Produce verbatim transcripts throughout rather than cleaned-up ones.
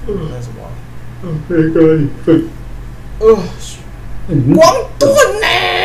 那什么、啊？ 嗯，可以可以可以。 呃，光盾呢？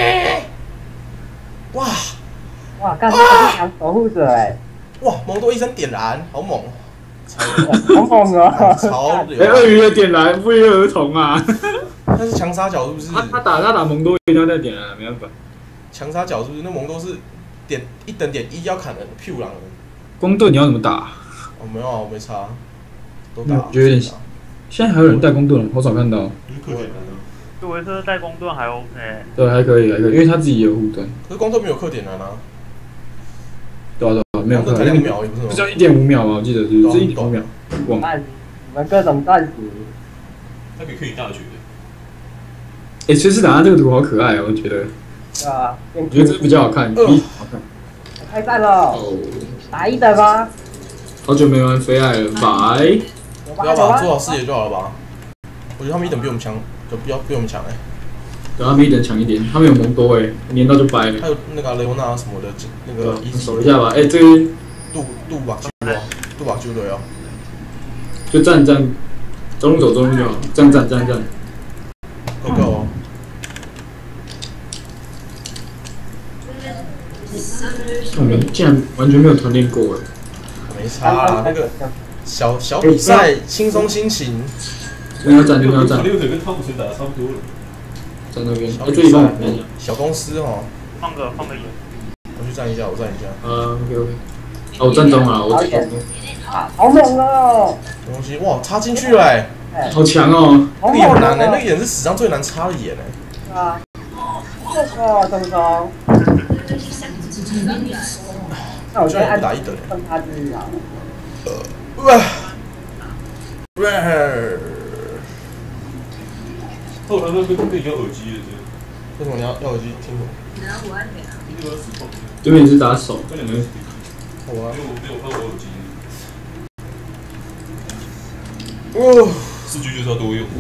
哇哇，干这个是强守护者哎！ 哇，蒙多一声点燃，好猛！ 好猛哦！ 超流！ 哎，鳄鱼的点燃不约而同啊！ 那是强杀角是不是？ 他他打他打蒙多一定要再点燃，没办法。 强杀角是不是？那蒙多是点一等点一要砍人，屁股狼人。 光盾你要怎么打？ 哦，没有啊，我没差，都打。 我觉得有点。现在还有人带光盾，好少看到。 可以杜维克带光盾还 OK。 对，还可以，还可以，因为他自己也有护盾。 可是光盾没有克点燃啊。 对啊对啊，没有克。 才两秒，也不是吗？ 这叫一点五秒吧？我记得是，是一点五秒。 哇！你们各种战术。 他比克林大绝。 哎，其实打他这个图好可爱哦，我觉得。 对啊， 我觉得这比较好看，比好看。 开战了！打一等吗？ 好久没玩飞爱了，拜。 不要吧，做好视野就好了吧。我觉得他们一等比我们强，就不要比我们强哎。 对，他们一等强一点，他们有蒙多哎，粘到就掰了。 还有那个雷欧娜什么的，那个守一下吧。哎，这个杜杜把揪了，杜把揪了哦。 就站站，中路走中路就好，站站站站。 够够哦。 我们竟然完全没有团练过哎。 没差啊，那个小小比赛轻松心情。 那要站就要站。 六可跟汤姆森打的差不多了。 在那边，哎，这一帮小公司哦。 放个放个眼。 我去站一下，我站一下。 呃 ，OK OK。哦，我站中了，我站中。 啊，好猛哦！ 东西哇，插进去了哎。 好强哦！ 那个眼难哎，那个眼是史上最难插的眼哎。 啊。这个中中。那我现在按打一等。 分他之啊。 呃，哇，哇。 后来那边可以用耳机的， 为什么你要要耳机听什么？ 对面是打手。 跟你们。 我啊。 因为我没有看我耳机。 哦。 四 G 就是要多用。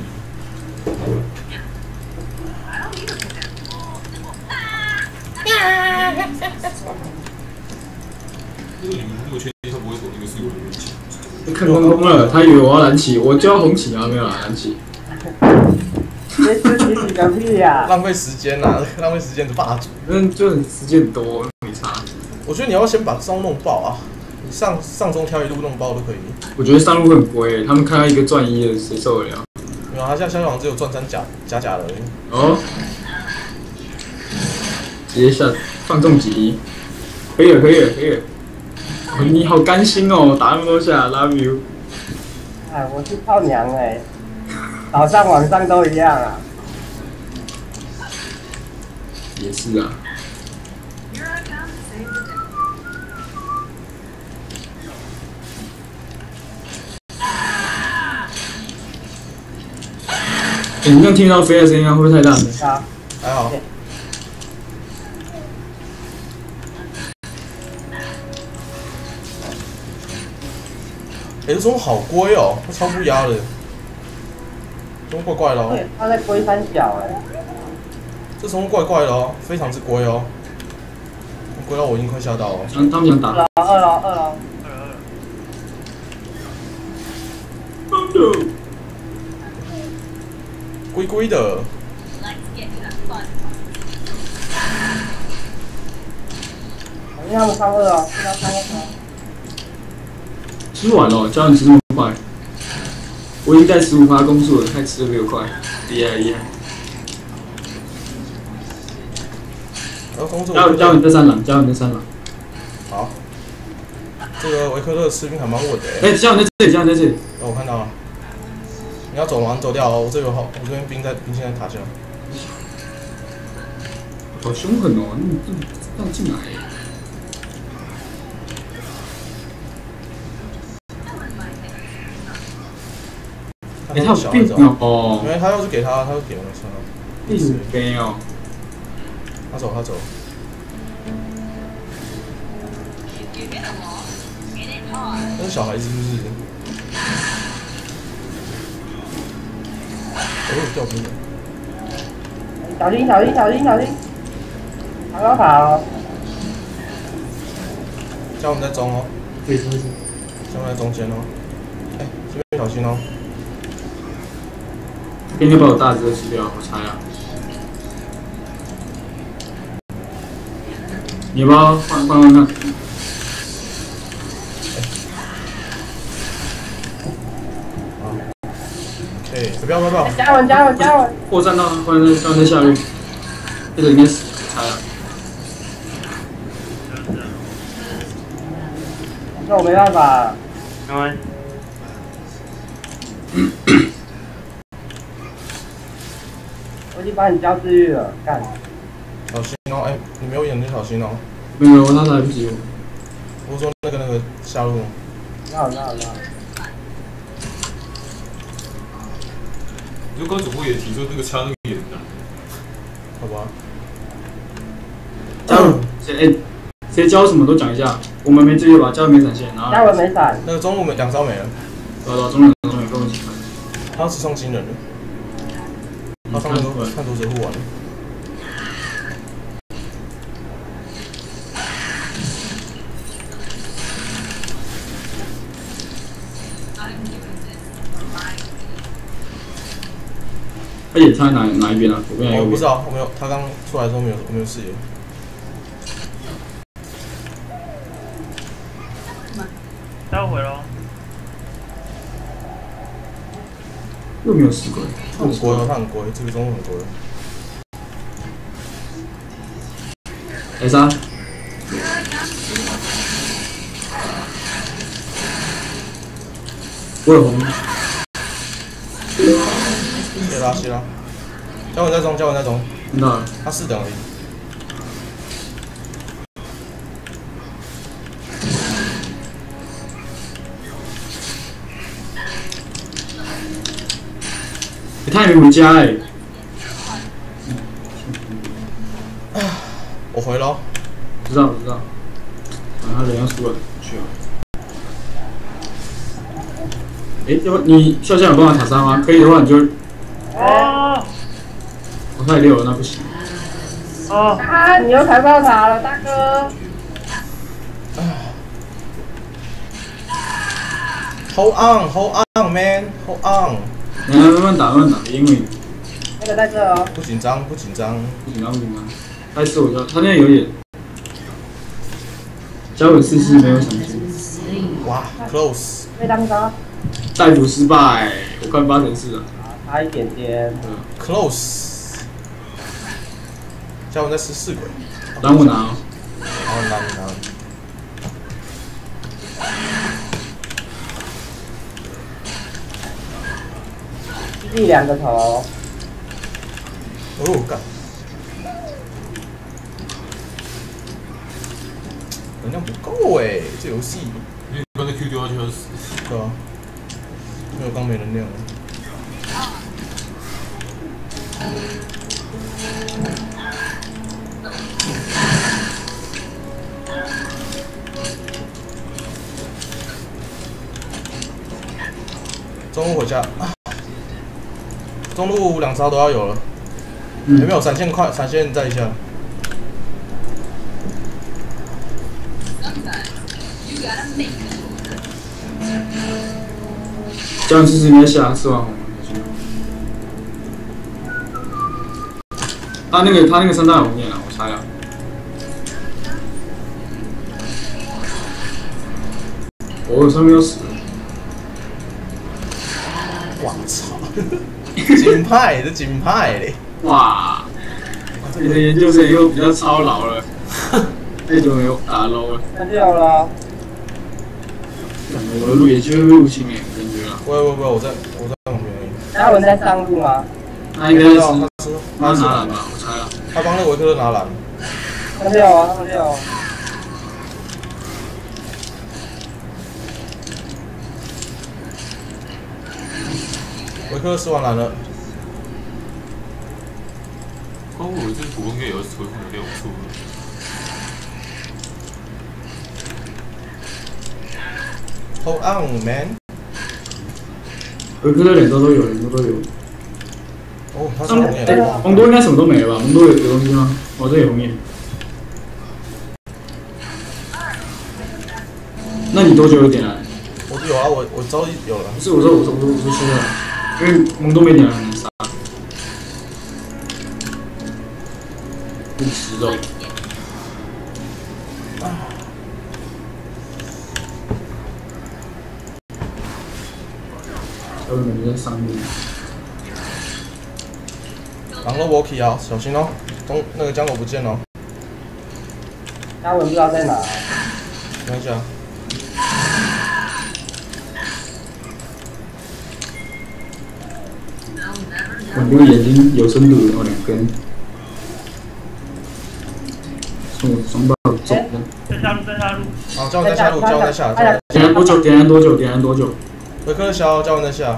因为你们如果确定他不会走那个四五零面前。 看光光了，他以为我要蓝旗，我就要红旗啊，没有啦，蓝旗。 别吃起你个屁呀！ 浪费时间呐，浪费时间的霸主。 那就很时间很多，没差。 我觉得你要先把招弄爆啊，你上上中挑一路弄爆都可以。 我觉得上路会很龟，他们看到一个赚一的，谁受得了？ 没有，他现在消防只有赚三假假假的而已。 哦。直接下放中几滴，可以了，可以了，可以了。哦，你好甘心哦，打那么多下 ，love you。 哎，我是泡娘哎，早上晚上都一样啊。 也是啊。欸、你这样听到飞的声音啊，会不会太大？ 啊， 还好。哎、欸，这种好龟哦，它超不压的，这种怪怪的哦。 对，他在龟三角哎。 这种怪怪的哦，非常之龟哦，龟到我已经快吓到了。 他他们想打。 二楼，二楼，二楼。 二楼。 龟龟的。 因为他们上二哦，现在上二楼。 吃完了，教你吃这么快。我已经带十五趴攻速了，太吃的比我快，厉害厉害。教教你这三郎，教你这三郎。 好。这个维克特士兵还蛮稳的。 哎、欸，教你在这里，教你在这里。 哦，我看到了。你要走吗？你走掉哦，我这有好，我这边兵在兵线在塔下。 好凶狠哦！你这样进来。哎、欸，他有病哦！ 因为他要是给他，他就给我算了。 第五杯哦。 他走，他走。那是小孩子是不是？哎呦，掉兵了！ 小心，小心，小心，小心！跑跑跑！ 叫我们在中哦。 对，是是。 叫我们在中间哦。哎、欸，这边小心哦。 应该把我大只的吃掉，我猜啊。你要不要换换换看？ 哎，不要不要不要！ 加文加文加文！ 破绽到，破绽在破绽在下面，这个应该死，我猜啊。 那我没办法。 没关系。 我已经帮你交治愈了，干。 小心哦，哎，你没有眼睛小心哦。 没有，他来不及我。 我说那个那个下路。 那好那好那好。 就刚主播也提出那个掐那个眼的， 好吧。 加文，谁哎，谁教什么都讲一下。我们没这个吧？加文没闪现，然后加文没闪。 那个中路没两招没了。 对对，中路中路跟我一起看。 他是上新人了。他上面都看多谁护完了。 他也差哪哪一边啊？左边还是右边？ 我不知道，我没有，他刚出来的时候没有，我没有视野。 待会喽。 又没有死鬼。 他很龟哦，他很龟，这个中路很龟。 来杀！我有红。 谢啦谢啦，交文在中，交文在中， 听到了。 他四等而已。 欸、他也没回家哎、欸。 我回喽。 知道知道。啊，他人要输了，去啊。哎、欸，要不你笑笑有办法塔杀吗？可以的话你就。 哦。 我太溜了，那不行。 哦。 啊！你又踩爆塔了，大哥。 Hold on, hold on, man, hold on。 你来慢慢打，慢慢打，因为那个在这哦。 不紧张，不紧张。 不紧张不紧张。开始我就他那边有点。交尾试试没有想出。 哇 ，close。 被当高。 逮捕失败，我看八成是啊。 差一点点。 close。交文在吃四鬼。 让我拿哦。 好，拿你拿。 第两个头。 哦，干。能量不够哎，这游戏。 因为刚才 Q 丢下去要死。 对啊。没有刚没能量了。中路回家，啊、中路两招都要有了，嗯、有没有闪现快？闪现再一下。 这样试试应该下四万红。他那个他那个三大红念啊，我猜啊。我、哦、上面要死了。 我操！金派，这金派嘞！ 哇！你的研究生又比较操劳了，太久没有打 low 了。 那掉了。 我的路也就会入侵哎，感觉啊。 不会不会不会，我在我在旁边而已。 嘉文在上路吗？ 他应该是他是他拿篮吧，我猜啊。 他帮那个维克特拿篮。 上掉啊，上掉啊。 维克特吃完篮了。 光我这普攻应该也要恢复能量，不错。 Hold on, man。 维克特两周都有，两周都有。 哦，他是红眼。 哎，蒙多应该什么都没了吧？蒙多有有东西吗？哦，这有红眼。那你多久有点蓝？ 我有啊，我我早已有了。 不是，我说我说我说我说现在，因为蒙多没点蓝很难杀。 不吃肉。小文感觉在上面。 狼都 walkie 啊，小心哦！中那个江狗不见了， 嘉文不知道在哪。 看一下。 我这个眼睛有深度，然后两根，送我双爆走的。 在下路，在下路。 好，嘉文在下路，嘉文在下。 点燃多久？点燃多久？点燃多久？ 维克的消，嘉文在下。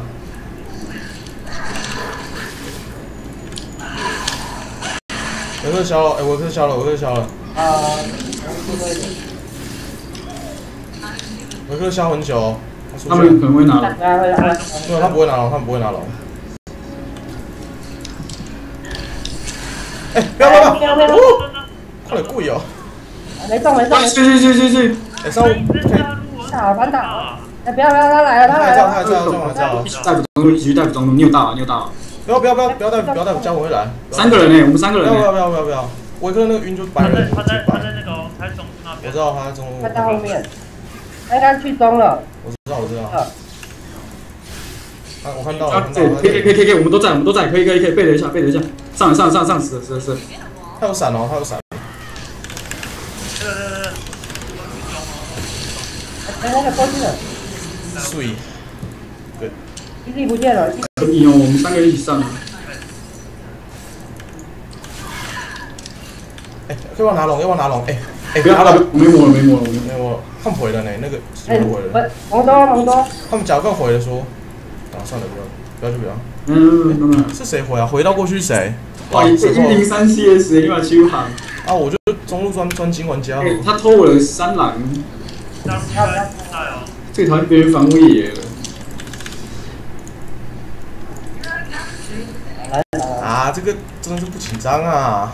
维克消了，哎，维克消了，维克消了。 啊， 维克消很久， 他们可能会拿了。 没有，他不会拿龙，他们不会拿龙。哎，不要不要不要！哦，快点跪哦！ 没中没中。 去去去去去！ 哎，上午可以。 打反打！哎，不要不要，他来了他来了！ 他还在，他还在，他还在。 带补中路，继续带补中路。你有大你有大不要不要不要不要带不要带嘉文回来。 三个人呢，我们三个人。 不要不要不要不要！维克那个晕就白人。 他在他在那个台中那边。 我知道他在中路。 他在后面。他应该去中了。 我知道我知道。啊，我看到了。 对，可以可以可以可以，我们都在我们都在，可以可以可以，背了一下背了一下，上上上上死死死。 他有闪哦，他有闪。 对对对对。 哎，那个过去了。 碎。对。 基地不见了。 可以哦，我们三个人一起上。 哎，要不要拿龙？要不要拿龙？哎哎， 不要拿龙，没抹了没抹了没抹了，他们回了呢，那个哎， 回了。 蒙多蒙多。 他们假装回了说，啊算了不要不要就不要。 嗯嗯嗯。 是谁回啊？回到过去谁？ 哇，一零三 C S 立马修行。 啊，我就中路专专精玩家。 他偷我的三狼。最讨厌别人防我野了。 啊，这个真的是不紧张啊。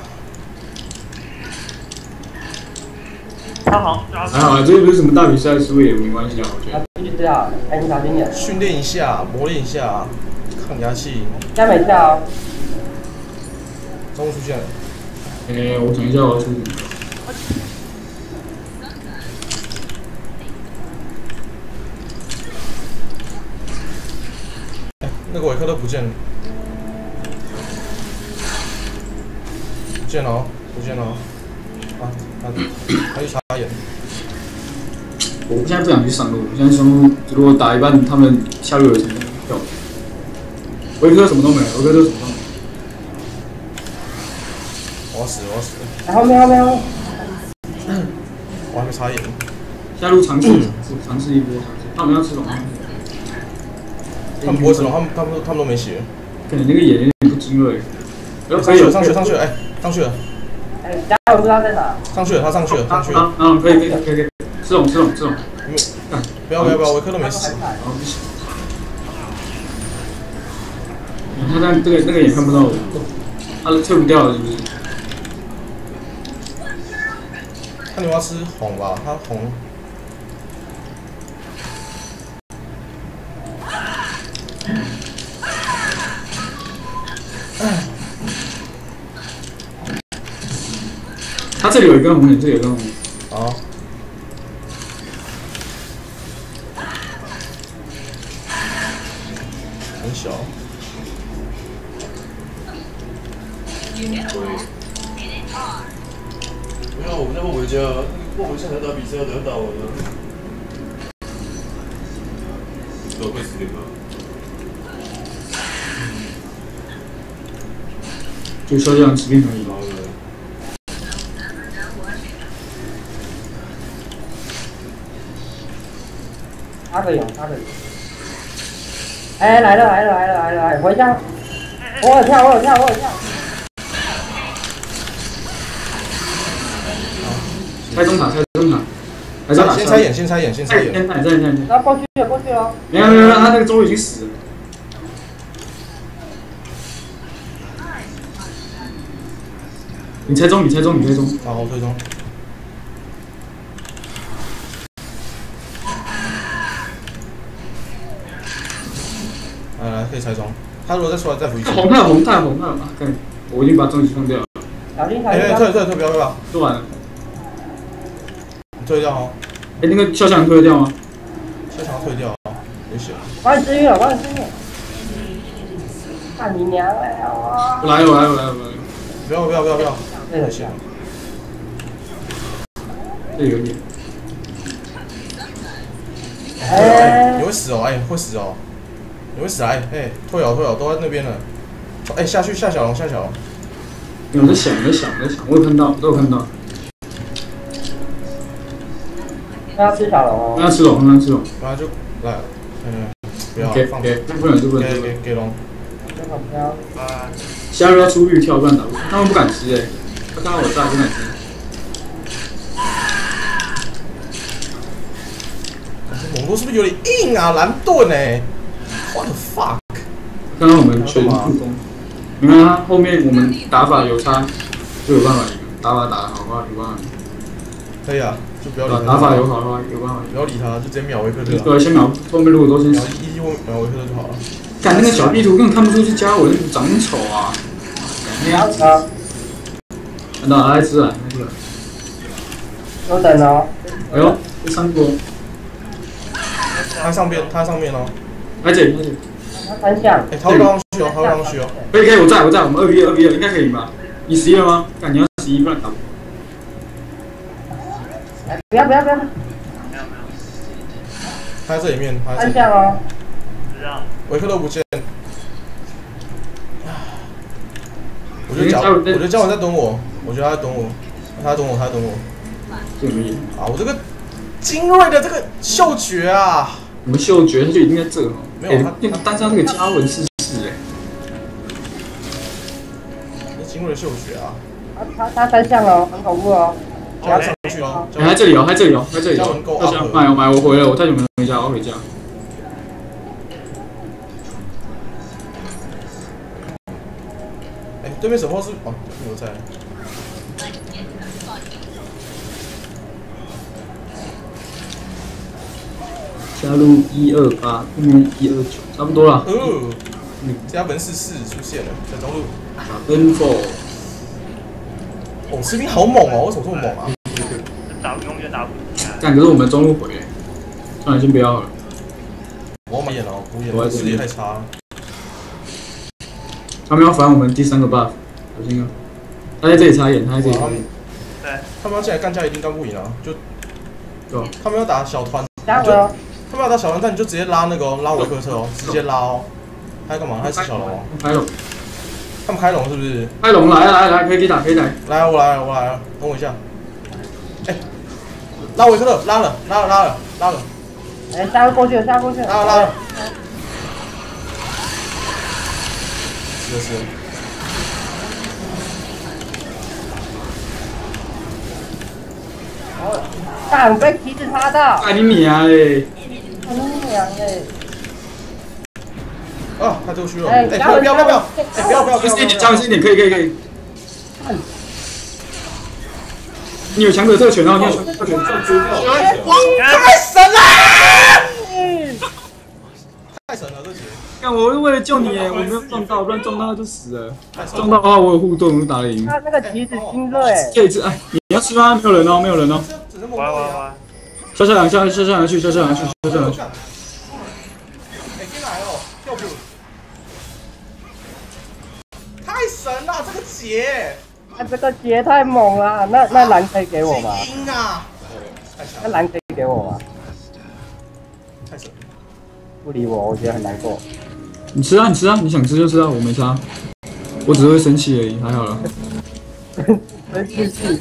他好像还好啊，这又不是什么大比赛，输也没关系啊，我觉得。 必须这样，哎，你小心点。 训练一下，磨练一下，抗压器。 加没跳。 中路出现了。 哎，我想一下，我出。 那个维克都不见了，不见了哦，不见了哦，啊，他他去插眼。 我现在不想去上路，我现在上路如果打一半，他们下路有什么跳？维克什么都没有，维克都什么都没有。 我要死，我要死！ 哎，后面后面后面。 我还没插眼。 下路尝试尝试一波，尝试。他们要吃龙。 他们不会吃龙，他们他们他们都没血。 看你那个眼有点不精锐。 上去了，上去了，上去了，哎，上去了。 哎，嘉文不知道在哪。 上去了，他上去了，上去了。 啊啊，可以可以可以可以，吃龙吃龙吃龙。 不要不要不要，维克都没死。 好，不行。他那这个那个也看不到我，他退不掉了是不是？ 看你要吃红吧，他红。 他这里有一根红点，这里有一根红点。 好。很小。 不要，我们在梦回家，梦回下台打比赛，等下打完了。都快十点了。 就说这样吃便宜。 他可以，他可以。哎，来了来了来了来了来了，回家。我有跳，我有跳，我有跳。 拆中塔，拆中塔。还是先拆眼，先拆眼，先拆眼。 先拆，先拆，先拆。 然后过去了，过去了。 没有没有，他那个中路已经死了。你拆中，你拆中，你拆中。 好，我推中。来来，可以拆中。他如果再出来再补一次。 红太红太红太红，看，我已经把终极放掉了。 小心小哎哎， 心！ 退退退，不要不要， 做完了。 你退掉哦， 哎，那个肖像推得掉吗？ 先想要退掉哦，危险。 帮你治愈了，帮你治愈。干你娘嘞！ 我来我来我来我来。 不要不要不要不要， 对的， 危险。 这有点。 哎你会死哦，哎，会死哦，你会死哎，哎，退哦退哦，都在那边了。哎，下去下小龙下小龙。 我在想，我在想，我在想，我有看到，我有看到。 那要吃小龙哦。 让他吃龙，让他吃龙。 然后就来，嗯，不要给放给，不能就不能。 给给给龙。 真的不要。 啊， 虾肉要出绿跳，不然打不。他们不敢吃哎，他看到我在不敢吃。 猛多是不是有点硬啊？蓝盾哎，what the fuck？ 刚刚我们全助攻，你看他后面我们打法有差，就有办法赢。打法打得好的话，有办法赢。 可以啊，就不要理他。 打法有好的话，有办法赢。 不要理他，就直接秒维克特。 对，先秒后面如果都先秒死。 一秒秒维克特就好了。 看那个小地图根本看不出是加我，长得丑啊！ 不要吃。 看到爱吃啊，那个。 久等哦。 哎呦，这三国。 他上边，他上面哦。 来这里，来这里。 他三项。 哎，他会上去哦，他会上去哦。 可以可以，我在我在，我们二 v 二 v 二应该可以吧？你十一了吗？看你要十一，不然打不。 哎，不要不要不要。 他在这里面，他在这里。 三项哦。 这样。 维克特不见。我觉得嘉，我觉得嘉文在等我，我觉得他在等我，他在等我，他在等我。 这个没。 啊，我这个精锐的这个嗅觉啊！ 我们嗅觉他就一定在这哦。 没有他， 那个单上那个加文是是哎。 这精锐的嗅觉啊！ 他他他三项哦，很恐怖哦。 不要上去哦！ 哎，在这里哦，在这里哦，在这里嘉文够哦。大家买我买我回来，我太久没回家，我回家。 哎，对面什么是哦？我在。 加入一二八，后面一二九，差不多了。 哦，加文四四出现了，在中路。 分否？ 哦，士兵好猛哦！为什么这么猛啊？ 打永远打不起来。 但可是我们中路回，算了，先不要了。 我要买眼了，补眼了，视野太差了。 他们要反我们第三个 buff， 小心啊！他在这里插眼，他在这里插眼。 对。 他们要进来干架，一定干不赢啊！就， 对。 他们要打小团， 加油！ 他们要打小团，但你就直接拉那个、哦、拉维克特哦，直接拉哦。他在干嘛？他在吃小龙哦。 开龙。 他们开龙是不是？ 开龙来来来，可以可以打可以打。 来，我来了我来了，等我一下。哎，拉维克特，拉了拉了拉了拉了。 哎，下过去了，下过去了。 拉了拉了。是是。 干，被旗子插到。 干你娘嘞！ 干你娘嘞！ 啊，他丢虚了。 哎， 不要不要不要不要！哎，不要不要不要！ 加一点，加一点，可以可以可以。你有强者特权哦，你有强者特权。 哇，太神了！太神了，这节。 干，我是为了救你哎，我没有撞到，不然撞到他就死了。撞到的话，我有护盾，我就打得赢。 他那个旗子金热哎。 这一次，哎，你要吃吗？没有人哦，没有人哦。 喂喂喂。 下下两下，下下两去，下下两去，下下两去。 哎，进来哦，跳步。太神了，这个节。 哎，这个节太猛了，那那蓝可以给我吗？ 赢啊！太强。 那蓝可以给我吗？ 太神。 不理我，我觉得很难过。 你吃啊，你吃啊，你想吃就吃啊，我没差，我只是会生气而已，还好了。 生气气。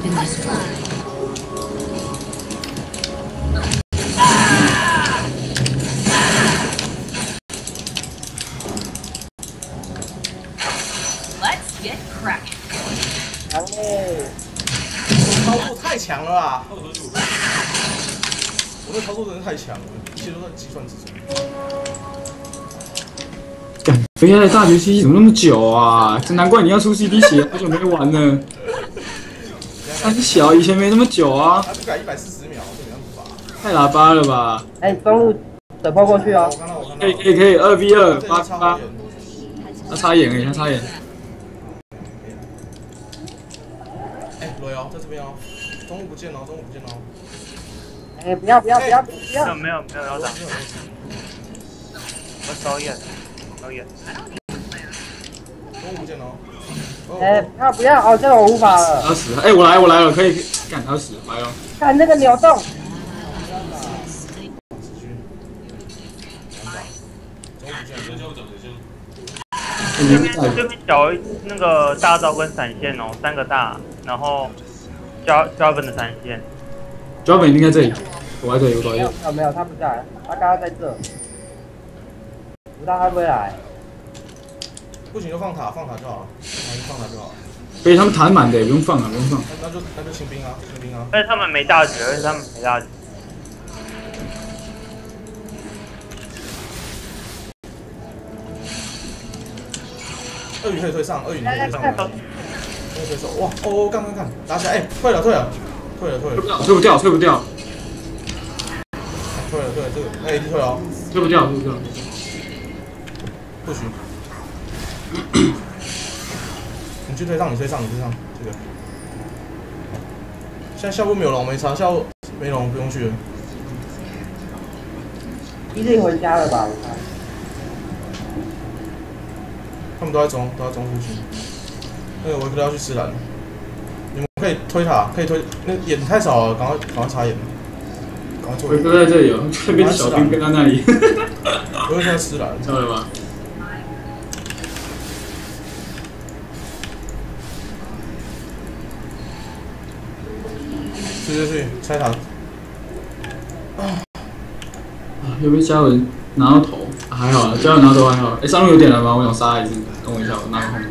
Let's get cracking. 强嘞！ 操作太强了啊！我那操作真的太强了，一切都在计算之中。 干，飞下来大学 C D 怎么那么久啊？真难怪你要出 C D 血，好久没玩了。太小，以前没那么久啊。 他不改一百四十秒，这没办法。 太喇叭了吧？ 哎，中路等抛过去哦。 我看到，我看到。 可以可以可以，二 v 二八八。他插眼而已，他插眼。 中午不见哦，中午不见哦。 哎，不要不要不要不没有要！ 没有没有要打，我烧烟，烧烟。 中午不见哦。 哎，不要不要！哦，这个我无法了。 他死了，哎，我来我来了，可以干他死了，来哦。 看那个扭动。 等一下我讲等一下。 这边这边小那个大招跟闪现哦，三个大，然后加加本的闪现。 脚本应该这里，我在这里，我在这里。 没有没有没有，他不在，他刚刚在这。不知道他会不会来。 不行就放塔，放塔就好了，放塔就好了。 所以他们塔满的，不用放了，不用放。 那就那就清兵啊，清兵啊。 但是他们没大局，而且他们没大局。 鳄鱼可以推上，鳄鱼你可以推上。可以推手，哇哦，干干干，打起来，哎，退了退了，退了退了。 退不掉，退不掉。 退了退了，这个那一定退哦。 退不掉，退不掉。 不许。你去推上，你推上，你推上，这个。现在下部没有龙，没差，下部没龙不用去了。 一定回家了吧？我看。 他们都在中，都在中附近。那个维克要去吃蓝，你们可以推塔，可以推。那眼太少了，赶快赶快插眼。赶快做。 维克在这里哦，这边小兵跟他那里。 维克现在吃蓝， 知道了吧？ 去去去，拆塔。啊！ 啊，有没有嘉文拿到头？啊、还好啊，嘉文拿到头还好。哎，上路有点了吗？我想杀一只，等我一下，我拿个后面。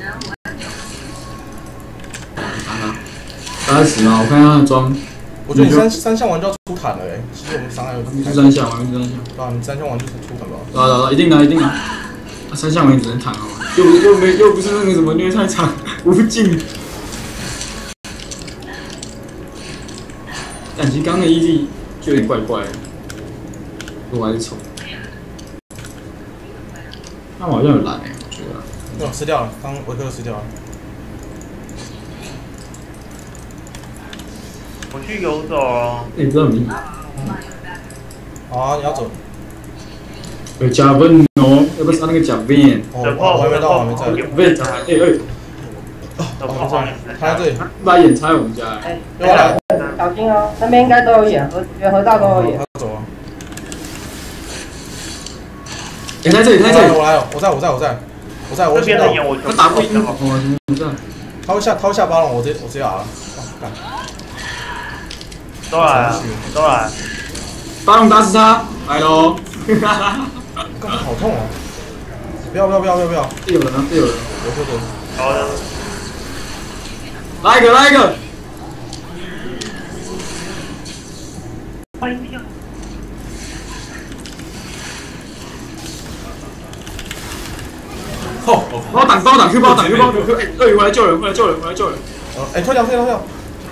打他，打他死吗？我看他的装。 我觉得你三三项完就要出坦了哎、欸，其实我们伤害有。 你是三项，我们是三项。 对啊，你三项完就是出坦吧。 打打打，一定拿一定拿。啊，三项完只能坦好吗？又又没又不是那个什么虐菜场无尽。但其实刚刚的 E D 就有点怪怪的，我还是丑。那我好像有蓝诶、欸，我觉得。 没有吃掉了，刚维克吃掉了。 我去游走哦。 哎、欸，不知道你。 好啊，你要走。 有加分哦，要不要杀那个假面？ 哦，我还没到，我还没在。 不是，哎哎。 哦，在，他在这里。 把眼插我们家。 哎，小心哦，那边应该都有眼，河觉得河道都有眼。 他走了。 眼在这里，在这里。 我来了，我在我在我在，我在我这边的眼我他打不赢哦，我在。 他会下他会下巴了，我直接我直接打了。干。 都来了，都来。 巴龙打死他，来喽！ 哈哈哈！干好痛哦！不要不要不要不要不要！ 这有人啊，这有人。 我说的。 好的。 来一个，来一个。 快点！ 哦， 帮我挡，帮我挡 Q， 帮我挡 Q， 帮我挡 Q。哎，鳄鱼回来救人，回来救人，回来救人。 呃，哎，退掉退掉退掉！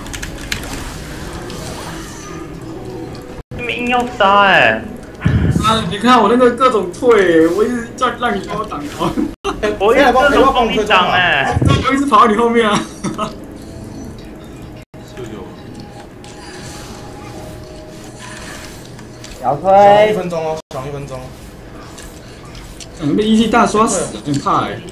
你们硬要杀哎！ 啊，你看我那个各种退，我一直叫让你帮我挡哦。 我一直各种帮你挡哎！ 我一直跑到你后面啊。 小想一推。 分钟哦，想一分钟。 嗯，被 E T 大刷死，很怕哎。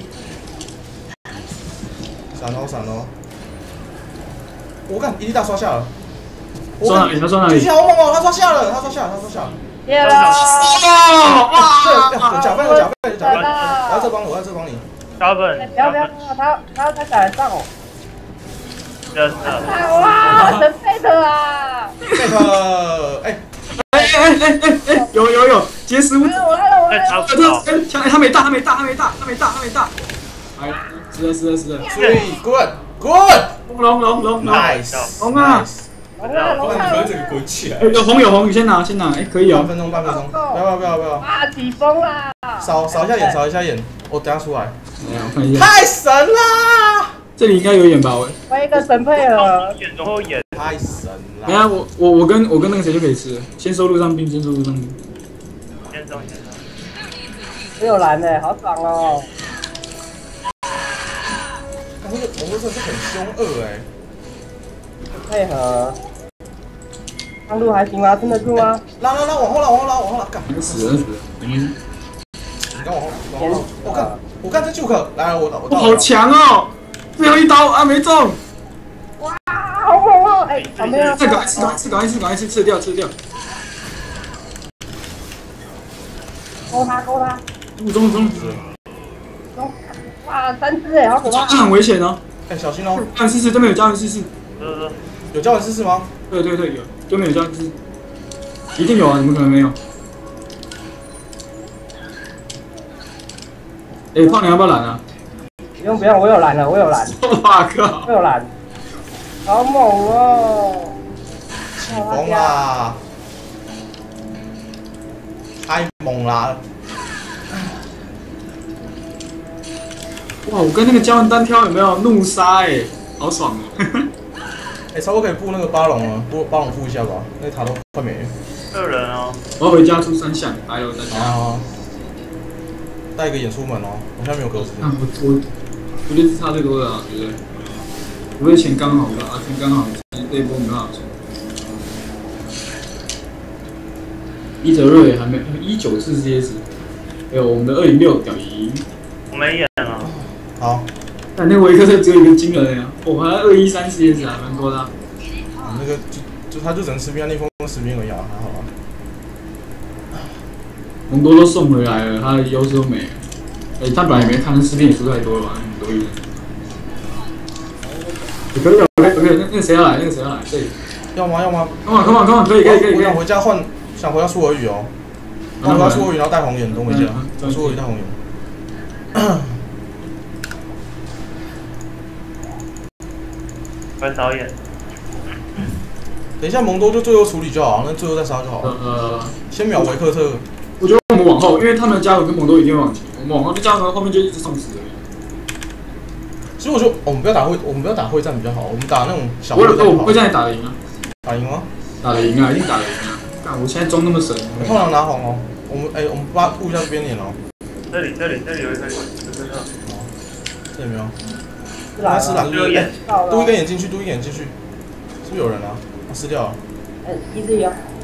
闪哦闪哦！我看 E T 大刷下了。 刷哪里？他刷哪里？ 巨蟹好猛哦！他刷下了，他刷下了，他刷下了。 耶了！ 哇！有假飞有假飞有假飞！我在这帮你，我在这帮你。 小本。 不要不要，他他他敢上哦！ 真的。 哇，神贝特啊！ 贝特，哎。 哎哎哎哎哎，有有有，结石。 我来了我来了我来了！ 他哎，枪哎，他没大，他没大，他没大，他没大，他没大。哎，是的，是的，是的。 Three, good, good. 龙龙龙龙 Nice. 龙啊！ 龙啊龙啊！ 把这个滚起来。 哎，有红有红，你先拿先拿，哎，可以哦。 半分钟半分钟，不要不要不要！ 啊，起风啦！ 扫扫一下眼，扫一下眼，我等下出来。 哎呀，我看一下。 太神啦！ 这里应该有眼吧？我。 我一个神配合。 眼中后眼。 太神了！ 等下我我我跟我跟那个谁就可以吃了，先收陆上兵，先收陆上兵。 先收先收。 没有蓝的，好爽哦！ 他这个我们真的是很凶恶哎。 配合。 上路还行吗？撑得住吗？ 拉拉拉，往后拉，往后拉，往后拉，干！ 你死人死人，你们你刚往后，往后拉，我看，我看这就可，来，我我我好强哦！最后一刀啊，没中！ 哇，好猛哦！哎，旁边再赶快吃，赶快吃，赶快吃，赶快吃，吃掉，吃掉！ 勾他，勾他， 中中中！ 中！哇，三只哎，好可怕！ 这很危险哦！ 哎，小心哦！ 加文试试，这边有加文试试。 有教文试试吗？ 对对对，有，对面有加文试试。一定有啊，怎么可能没有？哎，胖娘要不要拦啊？ 不用不用，我有蓝了，我有蓝， 哇靠！ 我有蓝，好猛哦！ 起风啦！太猛啦！ 哇，我跟那个加文单挑有没有怒杀哎，好爽哦！ 哎，差不多可以布那个巴龙了，布巴龙布一下吧，那塔都快没了。 二人哦。 我要回家出三项，还有大家。 啊！带一个演出门哦，我现在没有格子。 啊，我我绝对是差最多的啊，对不对？除非钱刚好吧，啊，钱刚好，这一波没办法冲。伊泽瑞还没一九四 C S， 还有我们的二零六屌赢。 我没演了。 好。 但那维克特只有一个金人呀，我还二一三 C S 还蛮多的。啊， 那个就就他就只能吃兵，逆风吃兵而已啊，还好啊。 蒙多都送回来了，他的优势都没了。哎、欸，他本来也没看，士兵也输太多了吧？所以，也可以，OK OK，那那个谁要来？那个谁要来？对， 要吗？要吗 ？Come on Come on Come on，可以可以可以。 我想回家换，想回家苏尔语哦。我回家苏尔语，然后带红眼，等我一下。苏尔语带红眼。 快扫眼。 等一下蒙多就最后处理就好，那最后再杀就好了。 呃， 先秒维克特。 我觉得我们往后，因为他们的加文跟蒙多一定会往前，我们往后就加文后面就一直送死而已。 其实我觉得、哦、我们不要打会，我们不要打会战比较好，我们打那种小会战就好。我会战也打得赢啊。 打赢吗？ 打得赢啊，一定打得赢啊！干，我现在装那么神。 我通常拿红哦，我们哎、欸，我们把顾一下这边脸哦。 这里这里这里有一个，这个哦，这里没有。 是蓝， 是蓝， 有眼， 嘟一根眼进去，嘟一根眼进去，是不是有人啊？啊，撕掉了。 哎，一只有。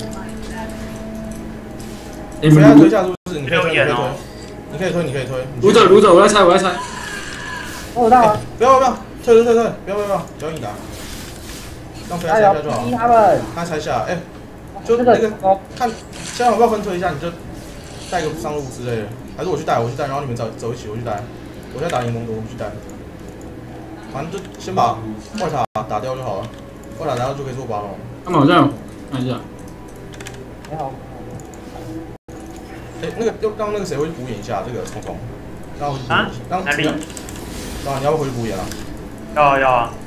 哎， 谁要推下是不是？你可以推，你可以推， 哦你可以推，你可以推。 卢走卢走，我来猜，我来猜。 我到了。 不要不要，退退退退，不要不要不要，脚硬打。让飞下下就好。 他们。 他拆下，哎，就那个看，现在我不要分推一下，你就带个上路之类的，还是我去带，我去带，然后你们走走一起，我去带。我现在打柠檬多，我去带。反正就先把外塔打掉就好了，外塔打掉就可以做八龙。 他们好像有看一下。 你好。 哎，那个要让那个谁回去补演一下这个冲锋，让我啊？ 让哪里？ 啊，你要不要回去补演啊？ 要啊要啊。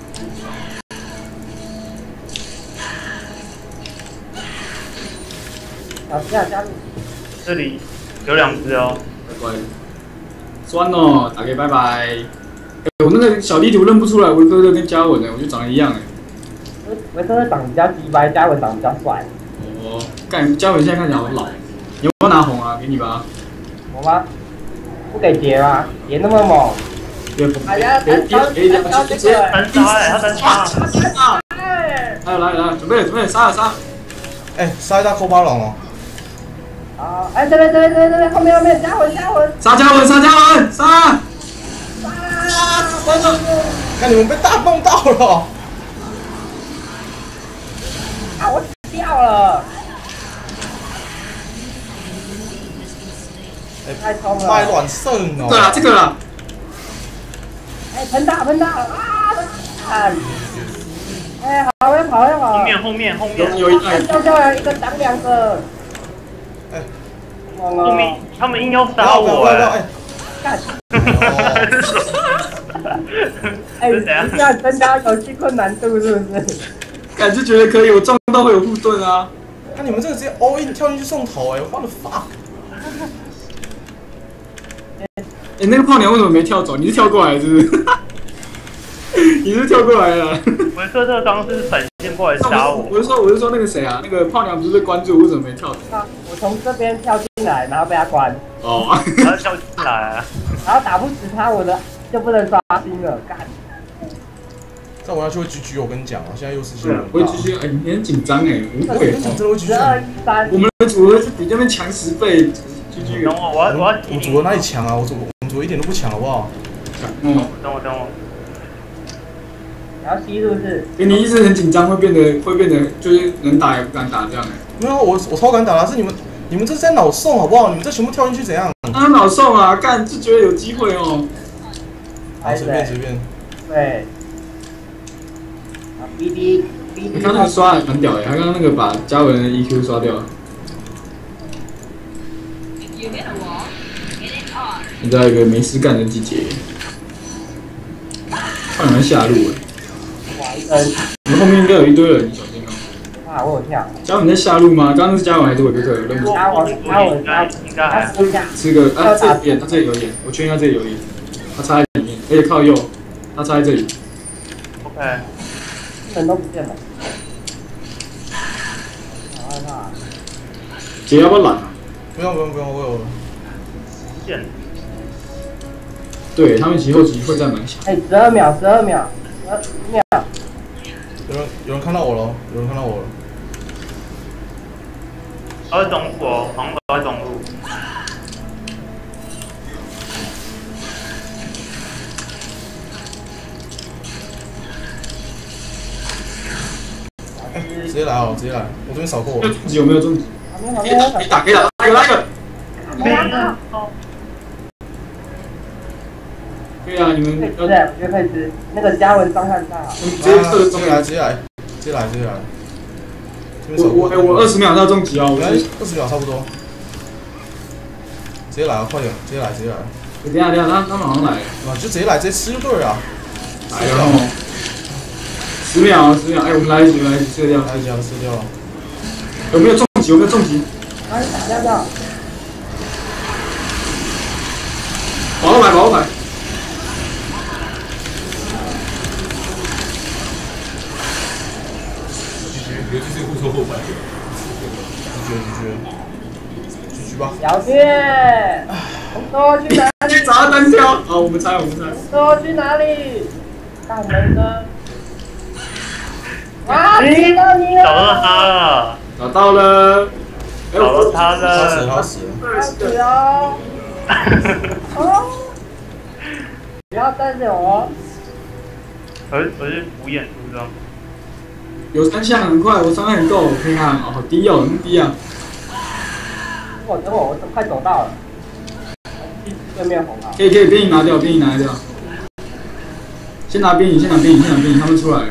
好，加加入。 这里有两只哦。 乖乖。酸哦，打给拜拜。欸、我那个小地图认不出来维克特跟嘉文呢，我觉得长得一样哎。 维克特长比较鸡掰，嘉文长比较帅。 哦，干嘉文现在看起来好老。你要不要拿红啊？给你吧。 我吗？不给劫吗？劫那么猛。哎呀，单挑单挑这个。 单杀哎，他单杀。 来来来，准备准备杀了杀。 哎，杀一大扣八龙哦。 啊！哎，这边这边这边这边后面后面，嘉文嘉文。 杀嘉文杀嘉文杀！ 杀！观众。 看你们被大梦到了。 啊！我掉了。 哎， 太冲了。 卖卵圣哦。 对啊，这个啦。 哎，喷大喷大啊！看。哎，好要跑要跑。 后面后面后面。 有一袋。 掉下来一个挡两个。 哎。 后面他们硬要杀我哎。 干。哎，这样增加游戏困难度是不是？ 感觉觉得可以，我撞到会有护盾啊。 那你们这个直接 all in 跳进去送头哎，我的 fuck！ 哎、欸，那个胖娘为什么没跳走？你是跳过来是不是？你是跳过来了。 维克特刚是闪现过来杀我。 我是说，我是说那个谁啊？那个胖娘不是被关注，为什么没跳走？ 啊，我从这边跳进来，然后被他关。 哦。 然后跳进来、啊。 然后打不死他，我的就不能刷新了，干。 再玩下去会 G G， 我跟你讲啊，现在又是新闻。 会 G G， 哎，你很紧张哎，无悔。 真的会 G G。 十二一三。 我们的组合是比那边强十倍，G G。 等我，我要我要我组合哪里强啊？我组我们组合一点都不强，好不好？ 嗯。 等我等我。 你要吸是不是？ 哎，你一直很紧张，会变得会变得就是能打也不敢打这样哎。 没有，我我超敢打的，是你们你们这是在脑送好不好？你们这全部跳进去怎样？ 啊，脑送啊，干就觉得有机会哦。 好，随便随便。 对。啊 ，B B B B。 你刚那个刷的蛮屌的，他刚刚那个把嘉文的 E Q 刷掉了。现在一个没事干的季节，突然下路哎。 哇，一根。 你们后面应该有一堆人，你小心哦。 啊，我有跳。 嘉文在下路吗？刚刚是嘉文还是韦贝克？认不出。 嘉文，嘉文，嘉文， 应该还。 吃个啊，这里眼，他这里有眼，我确定他这里有眼，他插在里面，而且靠右，他插在这里。 OK。 人都不见了。好害怕。 姐要不要拦啊？ 不用不用不用，我有了。 见。 对他们其实后期会战蛮强。 哎，十二秒，十二秒，十二秒。 有人有人看到我了，有人看到我了。 二中路哦，黄楼二中路。 哎，直接来哦，直接来，我这边扫过我。 有终极有没有终极？ 可以打， 可以打，可以打，来一个，来一个。 没有。 对啊，你们可以吃，我觉得可以吃。那个嘉文伤害太好。 直接撤直接来，直接来，直接来，直接来。 我我我二十秒到终极哦，我二十秒差不多。直接来啊，快点，直接来，直接来。 等下等下，他他马上来。 啊，就直接来，直接吃就对了。 来哦。十秒，十秒，哎，我们来一局，来一局，射掉， 来一局，射掉。 有没有终极？有没有终极？ 啊，打掉掉。 保护牌，保护牌。 尤其是护抽后排。 继续继续，继续吧。 小雀，多去哪里？ 去找他单挑。好，我们猜，我们猜。 多去哪里？大门哥。哇，找到你了！ 找到他了。 找到了。 找到他了。 他死了， 他死了。死哦。哦。不要带着我。 我我是无眼出的。 有三项很快，我伤害很够，我看看，哦，好低哦，那么低啊！ 我等我，我快走到了，对面红啊！ 可以可以，边影拿掉，边影拿掉。先拿边影，先拿边影，先拿边影，他们出来了。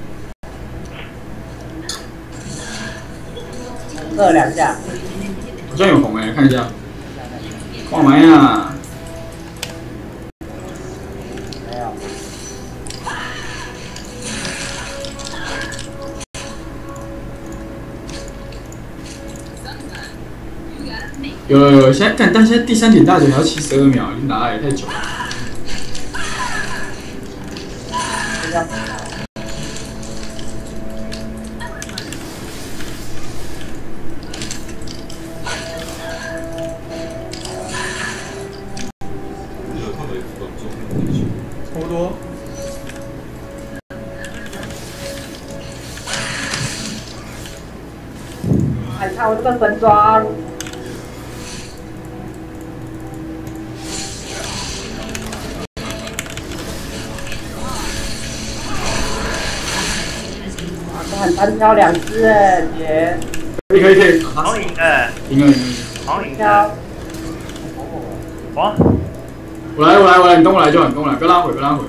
射了两下。 好像有红哎，看一下。干嘛呀？ 没有。 有有有，现在看，但现在第三点大球还要七十二秒，你打也太久了。 差不多。 哎，看我这个神装。单挑两只哎，姐。 可以可以可以。 好赢哎！ 赢了赢了。 好赢挑。 哇！ 我来我来我来，你等我来就好，你等我来，不要拉回不要拉回。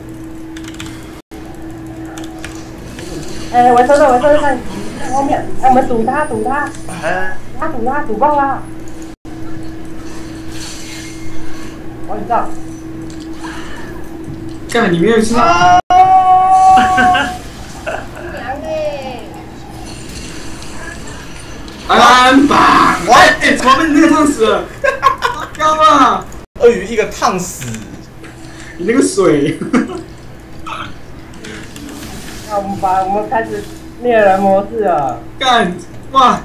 哎，我收到我收到，在后面，哎，我们堵他堵他， 哎， 他堵他堵爆他。我知道。 干，你没有吃到。安吧！哎，怎么被你那个烫死了？干嘛？ 鳄鱼一个烫死！ 你那个水。 那我们把我们开始猎人模式了。 干！哇！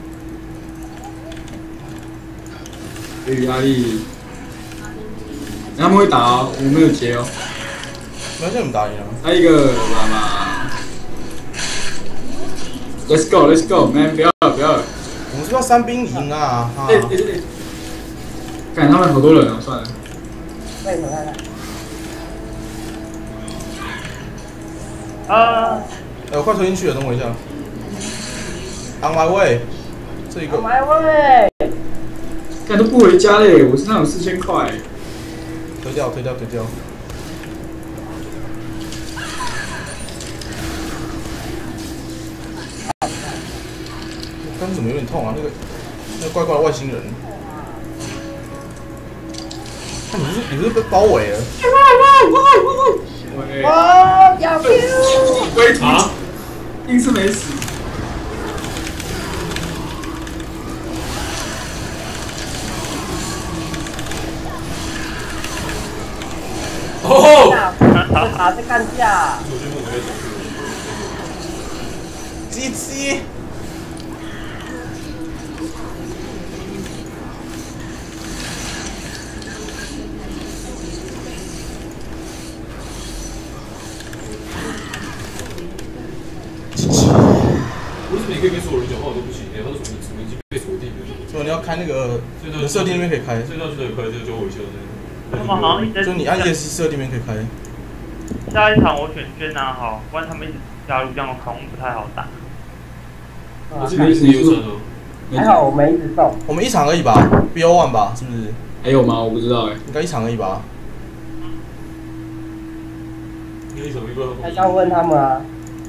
有压力。 他们会打哦，我没有接哦。 没有像你们打赢了。 还有一个妈妈 ，Let's go, Let's go, man！ 不要不要。 我们是不是要三兵赢啊？哈！ 哎哎哎！看他们好多人哦，算了。 为什么看看？ 啊！ 哎，我快推进去了，等我一下。On my way， 这一个。 买位。 看都不回家嘞，我身上有四千块。 推掉，推掉，推掉。肝怎么有点痛啊？那个，那个怪怪的外星人。你不是你不是被包围了？ 哇！要丢！ 龟塔，硬是没死。 哦， 这塔在干架。 鸡鸡。 为什么你可以跟所有人讲话我都不行？他说什么什么已经被锁定了？ 所以你要开那个，你的设定那边可以开。 隧道就可以开，这个教我一下。 他们好像一直就你按 E S C 设定面可以开。 下一场我选娟拿好，不然他们一直加入，这样好像不太好打。 我是没死优胜哦。 还好我没一直动。 我们一场而已吧 ，B O one 吧，是不是？ 还有吗？我不知道哎。 应该一场而已吧。 应该一场一个。 还是要问他们啊。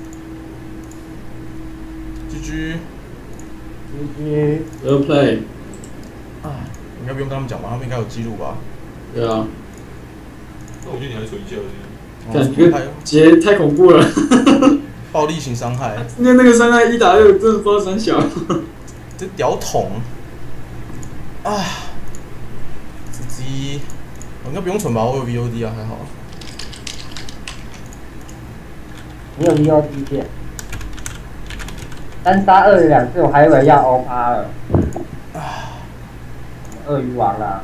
G G。 G G。 Well play。 啊，应该不用跟他们讲吧，他们应该有记录吧？ 对啊。 那我觉得你还存一下感觉杰太恐怖了， 暴力型伤害。 今天那个三代一打六，真的不知道三小。 这屌桶啊！自己，我应该不用存吧？我有 V O D 啊，还好。 你有 V O D 键。三杀二鱼两次，我还以为要欧趴了。啊！鳄鱼王啦。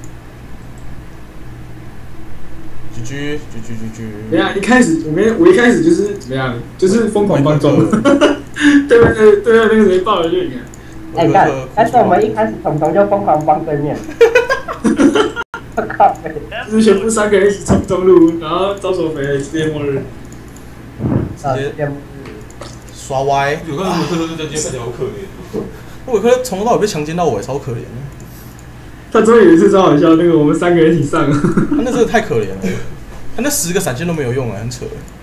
G G G G G G。 没啊，一开始我没我一开始就是怎么样，就是疯狂帮中，对面对对面那个谁爆了就赢了。 哎，你看，但是我们一开始彤彤就疯狂帮对面。我靠！ 就是全部三个人一起冲中路，然后招手肥世界末日。 直接刷歪。 有看到维克特在今天看起来好可怜。 维克特从头到尾被强奸到尾，超可怜的。 他终于有一次超好笑，那个我们三个人一起上。 他那真的太可怜了，他那十个闪现都没有用啊，很扯。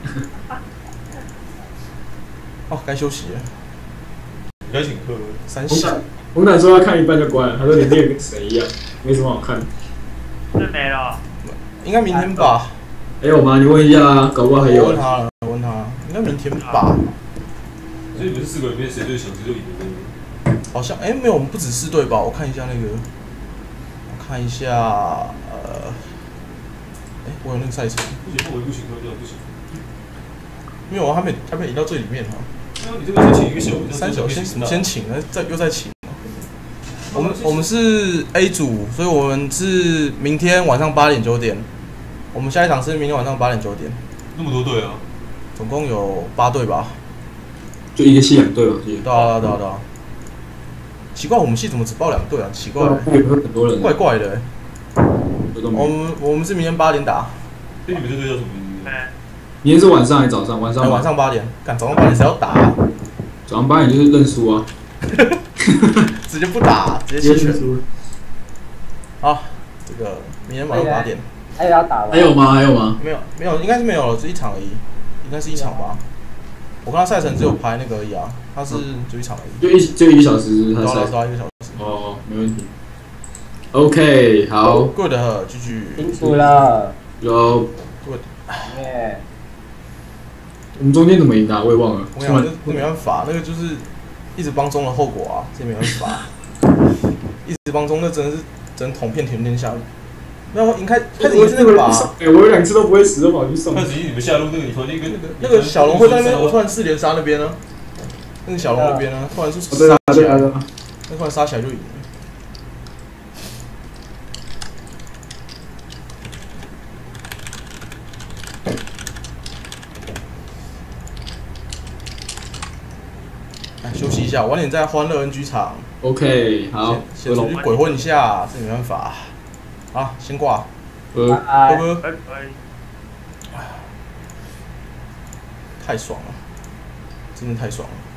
哦，该休息了。 该请客了。 三小。 红胆说要看一半就关了，他说你练跟谁一样，没什么好看。 是没了。 应该明天吧。 还有吗？你问一下啊，搞不好还有。 我问他了，我问他，应该明天吧。 所以你们是四个人里面谁最强，谁就赢的。 好像哎、欸、没有，我们不止四队吧？我看一下那个，我看一下呃，哎、欸、我有那个赛程。 不行，我也不行，这样不行。 没有啊，还没还没赢到最里面哈。 那你这个先请一个小的， 三小先什么先请，再又再请。我们我们是 A 组，所以我们是明天晚上八点九点。我们下一场是明天晚上八点九点。 那么多队啊？ 总共有八队吧？ 就一个系两队吧， 对啊对啊对啊。奇怪，我们系怎么只报两队啊？奇怪、欸， 很多人， 怪怪的、欸。我们们我们是明天八点打。 那你们这队叫什么名字？ 明天是晚上还是早上？晚上。 晚上八点，干早上八点谁要打、啊？ 早上八点就是认输啊。 直接不打，直接弃权。好，这个明天晚上八点。 还有要打吗？ 还有吗？还有吗？ 没有，没有，应该是没有了，只一场而已，应该是一场吧。我看他赛程只有排那个而已啊，他是就一场而已。 就一就一个小时，他赛。 对啊，一个小时。 哦，没问题。OK， 好。 Good， 继续。 清楚了。 有。 Good。 耶。 我们中间怎么赢的？我也忘了。 我跟你讲，那没办法，那个就是一直帮中的后果啊，这没办法。一直帮中，那真的是真捅遍全天下。那我赢开开始也是那个吧？ 哎，我有两次都不会死，都跑去送。 那只是你们下路那个，你突然间跟那个那个小龙会在那边，我突然四连杀那边呢，那个小龙那边呢，突然是杀起来，那突然杀起来就赢了。 哎，休息一下，晚点再欢乐 N G 场。 OK， 好， 先出去鬼混一下，这没办法。好，先挂。 呃， 拜拜。 拜。 拜拜。 太爽了，真的太爽了。